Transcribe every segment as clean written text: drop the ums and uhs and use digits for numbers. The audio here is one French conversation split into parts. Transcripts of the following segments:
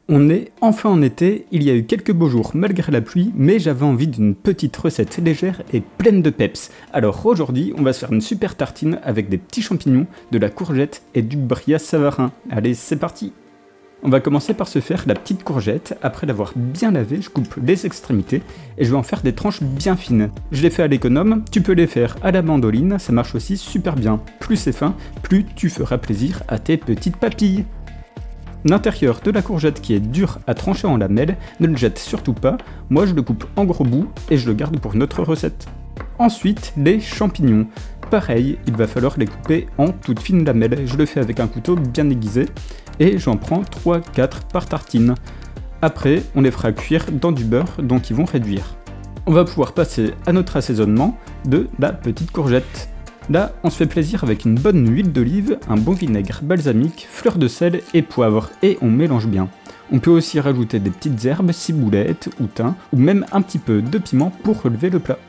On est enfin en été, il y a eu quelques beaux jours malgré la pluie, mais j'avais envie d'une petite recette légère et pleine de peps. Alors aujourd'hui, on va se faire une super tartine avec des petits champignons, de la courgette et du bria savarin. Allez, c'est parti! On va commencer par se faire la petite courgette. Après l'avoir bien lavée, je coupe les extrémités et je vais en faire des tranches bien fines. Je les fais à l'économe, tu peux les faire à la mandoline, ça marche aussi super bien. Plus c'est fin, plus tu feras plaisir à tes petites papilles. L'intérieur de la courgette qui est dur à trancher en lamelles, ne le jette surtout pas, moi je le coupe en gros bouts et je le garde pour une autre recette. Ensuite, les champignons. Pareil, il va falloir les couper en toutes fines lamelles, je le fais avec un couteau bien aiguisé et j'en prends 3-4 par tartine. Après, on les fera cuire dans du beurre, donc ils vont réduire. On va pouvoir passer à notre assaisonnement de la petite courgette. Là, on se fait plaisir avec une bonne huile d'olive, un bon vinaigre balsamique, fleur de sel et poivre, et on mélange bien. On peut aussi rajouter des petites herbes, ciboulette ou thym, ou même un petit peu de piment pour relever le plat.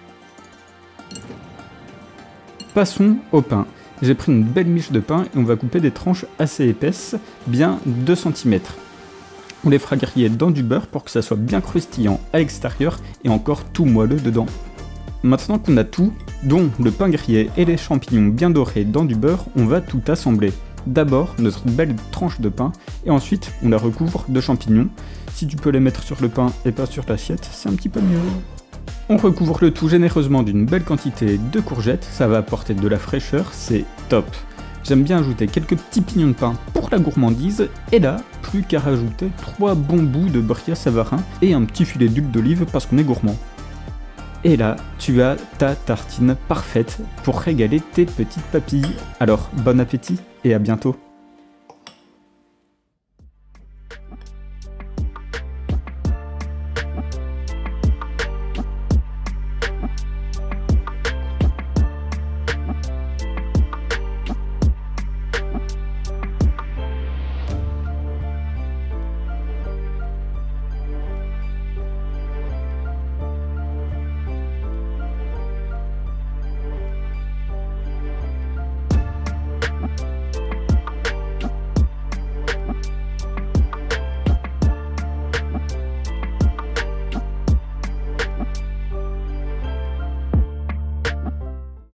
Passons au pain. J'ai pris une belle miche de pain et on va couper des tranches assez épaisses, bien 2 cm. On les fera griller dans du beurre pour que ça soit bien croustillant à l'extérieur et encore tout moelleux dedans. Maintenant qu'on a tout, dont le pain grillé et les champignons bien dorés dans du beurre, on va tout assembler. D'abord notre belle tranche de pain et ensuite on la recouvre de champignons. Si tu peux les mettre sur le pain et pas sur l'assiette, c'est un petit peu mieux. On recouvre le tout généreusement d'une belle quantité de courgettes, ça va apporter de la fraîcheur, c'est top. J'aime bien ajouter quelques petits pignons de pain pour la gourmandise, et là, plus qu'à rajouter 3 bons bouts de bria savarin et un petit filet d'huile d'olive parce qu'on est gourmand. Et là, tu as ta tartine parfaite pour régaler tes petites papilles. Alors, bon appétit et à bientôt!